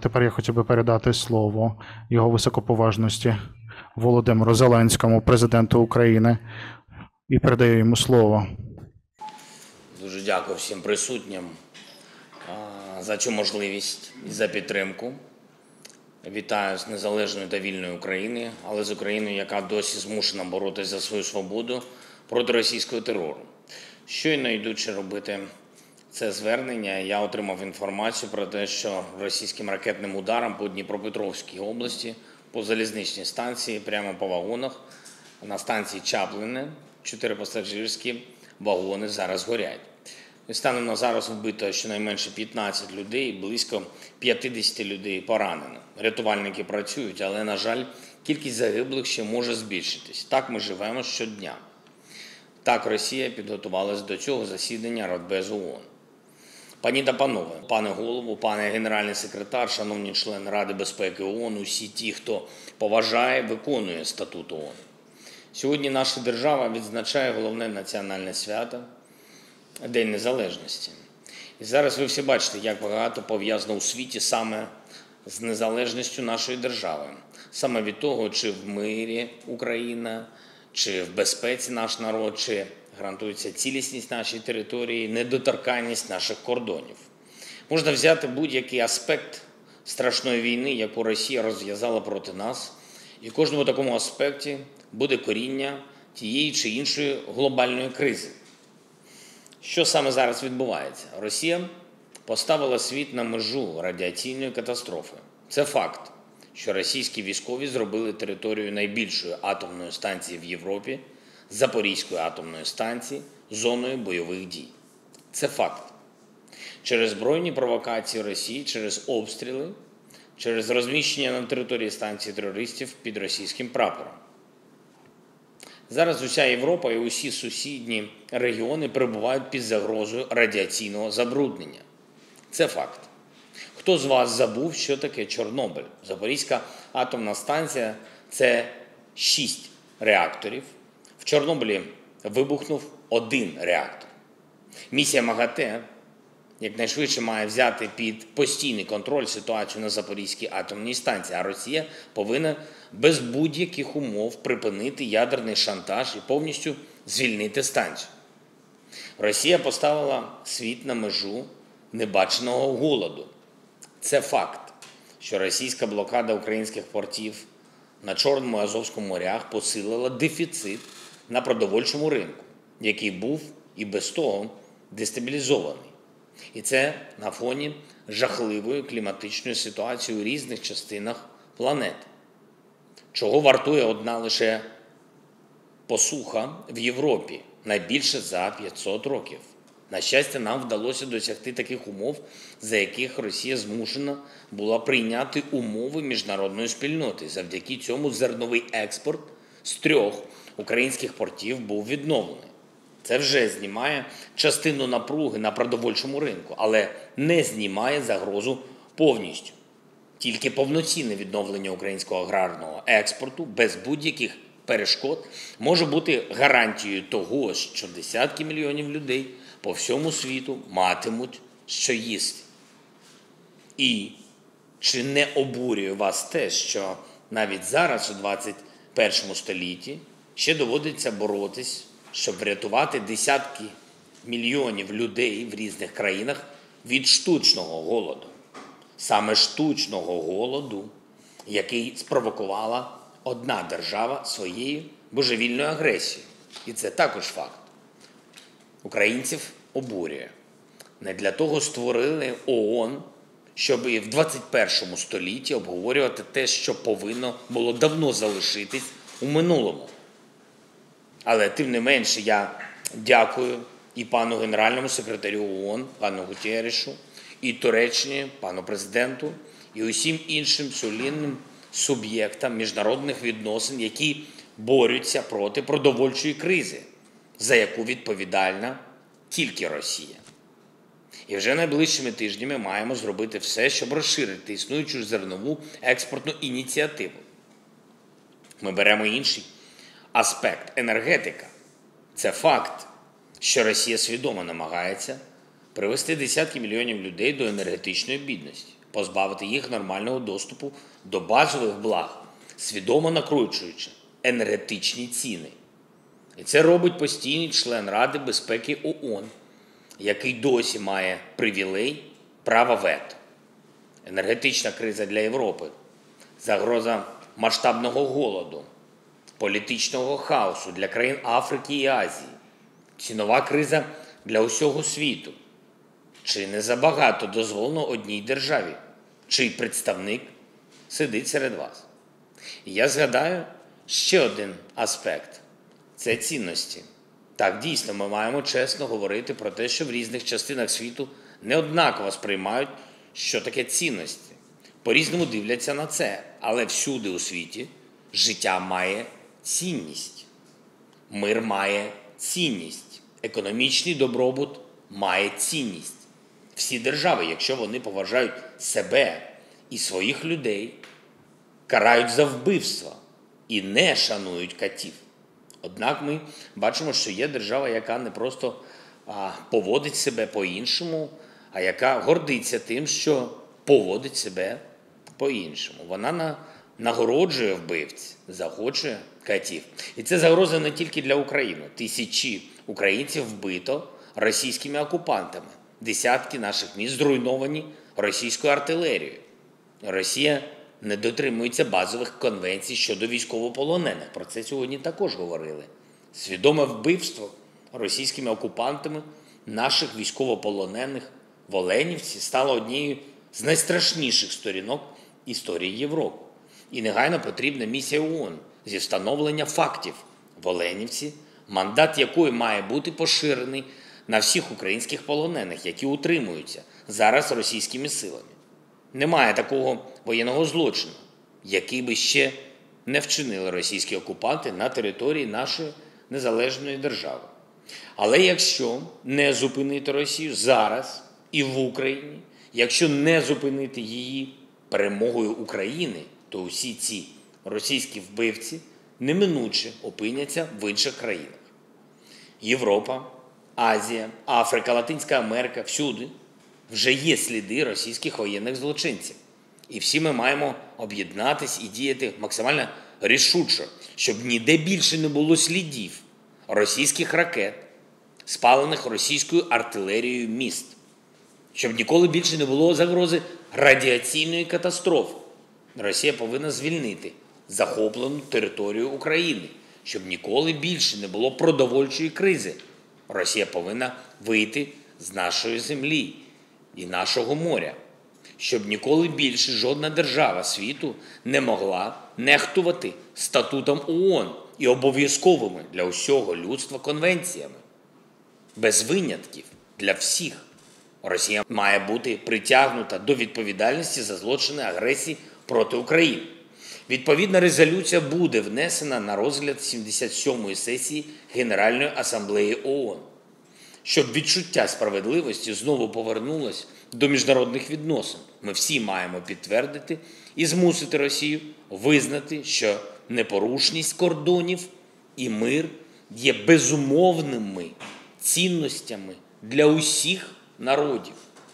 Тепер я хотів би передати слово його високоповажності Володимиру Зеленському, президенту України, і передаю йому слово. Дуже дякую всім присутнім за цю можливість і за підтримку. Вітаю з незалежною та вільною України, але з Україною, яка досі змушена боротися за свою свободу проти російського терору. Щойно йдучи робити це звернення, я отримав інформацію про те, що російським ракетним ударом по Дніпропетровській області, по залізничній станції, прямо по вагонах, на станції Чаплине, 4 пасажирські вагони зараз горять. І станом на зараз вбито щонайменше 15 людей, близько 50 людей поранено. Рятувальники працюють, але, на жаль, кількість загиблих ще може збільшитись. Так ми живемо щодня. Так Росія підготувалась до цього засідання Радбезу ООН. Пані та панове, пане голово, пане генеральний секретар, шановні члени Ради безпеки ООН, усі ті, хто поважає, виконує статут ООН. Сьогодні наша держава відзначає головне національне свято – День Незалежності. І зараз ви всі бачите, як багато пов'язано у світі саме з незалежністю нашої держави. Саме від того, чи в мирі Україна, чи в безпеці наш народ, чи гарантується цілісність нашої території, недоторканність наших кордонів. Можна взяти будь-який аспект страшної війни, яку Росія розв'язала проти нас, і в кожному такому аспекті буде коріння тієї чи іншої глобальної кризи. Що саме зараз відбувається? Росія поставила світ на межу радіаційної катастрофи. Це факт, що російські військові зробили територію найбільшої атомної станції в Європі, Запорізької атомної станції, зоною бойових дій. Це факт. Через збройні провокації Росії, через обстріли, через розміщення на території станції терористів під російським прапором. Зараз уся Європа і усі сусідні регіони перебувають під загрозою радіаційного забруднення. Це факт. Хто з вас забув, що таке Чорнобиль? Запорізька атомна станція – це 6 реакторів. В Чорнобилі вибухнув 1 реактор. Місія МАГАТЕ якнайшвидше має взяти під постійний контроль ситуацію на Запорізькій атомній станції, а Росія повинна без будь-яких умов припинити ядерний шантаж і повністю звільнити станцію. Росія поставила світ на межу небаченого голоду. Це факт, що російська блокада українських портів на Чорному і Азовському морях посилила дефіцит на продовольчому ринку, який був і без того дестабілізований. І це на фоні жахливої кліматичної ситуації у різних частинах планети. Чого вартує одна лише посуха в Європі, найбільше за 500 років. На щастя, нам вдалося досягти таких умов, за яких Росія змушена була прийняти умови міжнародної спільноти. Завдяки цьому зерновий експорт з 3 українських портів був відновлений. Це вже знімає частину напруги на продовольчому ринку, але не знімає загрозу повністю. Тільки повноцінне відновлення українського аграрного експорту без будь-яких перешкод може бути гарантією того, що десятки мільйонів людей по всьому світу матимуть що їсти. І чи не обурює вас те, що навіть зараз, у 21 столітті, ще доводиться боротись, щоб врятувати десятки мільйонів людей в різних країнах від штучного голоду? Саме штучного голоду, який спровокувала одна держава своєю божевільною агресією. І це також факт. Українців обурює. Не для того створили ООН, щоб і в 21 столітті обговорювати те, що повинно було давно залишитись у минулому. Але тим не менше я дякую і пану генеральному секретарю ООН, пану Гутєрешу, і Туреччині, пану президенту, і усім іншим солідним суб'єктам міжнародних відносин, які борються проти продовольчої кризи, за яку відповідальна тільки Росія. І вже найближчими тижнями маємо зробити все, щоб розширити існуючу зернову експортну ініціативу. Ми беремо інший аспект – енергетика. Це факт, що Росія свідомо намагається привести десятки мільйонів людей до енергетичної бідності. позбавити їх нормального доступу до базових благ, свідомо накручуючи енергетичні ціни. І це робить постійний член Ради безпеки ООН, який досі має привілей права вето. Енергетична криза для Європи, загроза масштабного голоду, політичного хаосу для країн Африки і Азії, цінова криза для усього світу. Чи не забагато дозволено одній державі, чий представник сидить серед вас? І я згадаю ще один аспект – це цінності. Так, дійсно, ми маємо чесно говорити про те, що в різних частинах світу неоднаково сприймають, що таке цінності. По-різному дивляться на це, але всюди у світі життя має цінність. Мир має цінність. Економічний добробут має цінність. Всі держави, якщо вони поважають себе і своїх людей, карають за вбивства і не шанують катів. Однак ми бачимо, що є держава, яка не просто поводить себе по-іншому, а яка гордиться тим, що поводить себе по-іншому. Вона нагороджує вбивць, заохочує катів. І це загроза не тільки для України. Тисячі українців вбито російськими окупантами. Десятки наших міст зруйновані російською артилерією. Росія не дотримується базових конвенцій щодо військовополонених. Про це сьогодні також говорили. Свідоме вбивство російськими окупантами наших військовополонених в Оленівці стало однією з найстрашніших сторінок історії Європи. І негайно потрібна місія ООН зі встановлення фактів в Оленівці, мандат якої має бути поширений на всіх українських полонених, які утримуються зараз російськими силами. Немає такого воєнного злочину, який би ще не вчинили російські окупанти на території нашої незалежної держави. Але якщо не зупинити Росію зараз і в Україні, якщо не зупинити її перемогою України, то усі ці російські вбивці неминуче опиняться в інших країнах. Європа, Азія, Африка, Латинська Америка – всюди вже є сліди російських воєнних злочинців. І всі ми маємо об'єднатись і діяти максимально рішуче, щоб ніде більше не було слідів російських ракет, спалених російською артилерією міст, щоб ніколи більше не було загрози радіаційної катастрофи. Росія повинна звільнити захоплену територію України, щоб ніколи більше не було продовольчої кризи. Росія повинна вийти з нашої землі і нашого моря, щоб ніколи більше жодна держава світу не могла нехтувати статутом ООН і обов'язковими для усього людства конвенціями. Без винятків для всіх. Росія має бути притягнута до відповідальності за злочини агресії проти України. Відповідна резолюція буде внесена на розгляд 77-ї сесії Генеральної асамблеї ООН, щоб відчуття справедливості знову повернулось до міжнародних відносин. Ми всі маємо підтвердити і змусити Росію визнати, що непорушність кордонів і мир є безумовними цінностями для усіх народів.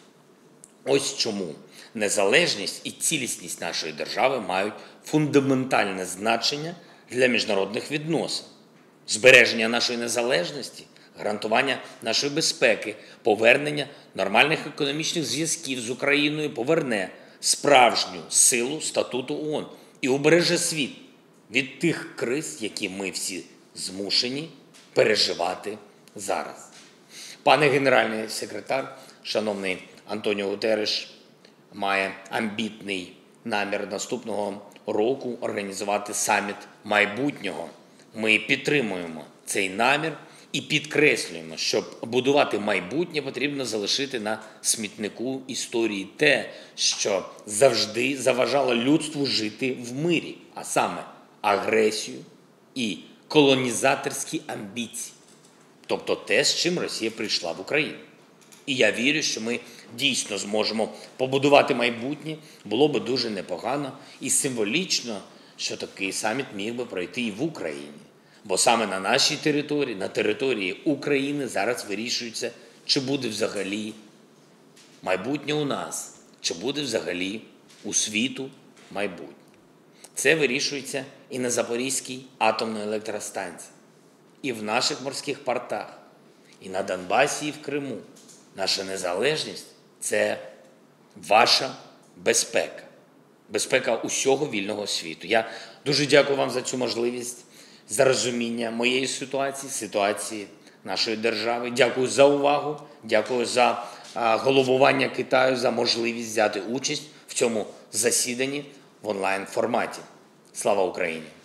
Ось чому незалежність і цілісність нашої держави мають фундаментальне значення для міжнародних відносин. Збереження нашої незалежності, гарантування нашої безпеки, повернення нормальних економічних зв'язків з Україною поверне справжню силу статуту ООН і убереже світ від тих криз, які ми всі змушені переживати зараз. Пане Генеральний секретар, шановний Антоніо Гутерреш, має амбітний намір наступного року організувати саміт майбутнього. Ми підтримуємо цей намір і підкреслюємо, щоб будувати майбутнє, потрібно залишити на смітнику історії те, що завжди заважало людству жити в мирі, а саме агресію і колонізаторські амбіції. Тобто те, з чим Росія прийшла в Україну. І я вірю, що ми дійсно зможемо побудувати майбутнє. Було би дуже непогано і символічно, що такий саміт міг би пройти і в Україні. Бо саме на нашій території, на території України зараз вирішується, чи буде взагалі майбутнє у нас, чи буде взагалі у світу майбутнє. Це вирішується і на Запорізькій атомній електростанції, і в наших морських портах, і на Донбасі, і в Криму. Наша незалежність – це ваша безпека. Безпека усього вільного світу. Я дуже дякую вам за цю можливість, за розуміння моєї ситуації, ситуації нашої держави. Дякую за увагу, дякую за головування Китаю, за можливість взяти участь в цьому засіданні в онлайн-форматі. Слава Україні!